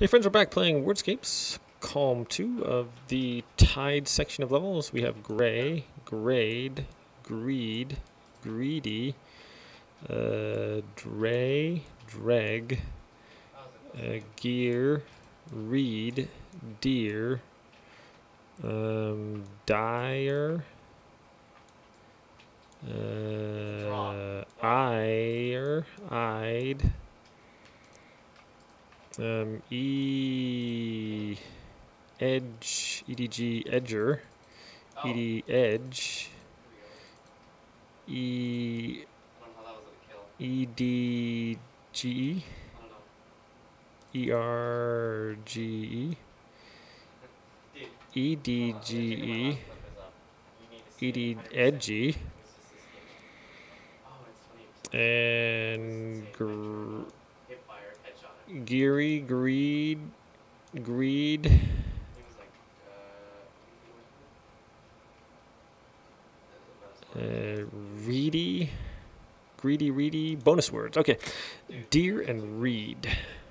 Hey friends, we're back playing Wordscapes, Calm 2 of the Tide section of levels. We have Gray, Grade, Greed, Greedy, Dray, Dreg, Gear, Reed, Deer, Dire, Ire, Eyed, Edge, EDG, Edger, ED, Edge, EDGE, ERGE, EDGE, ED, Edgy, and Geary, Greed, Reedy, Greedy, bonus words. Okay, Deer and Reed.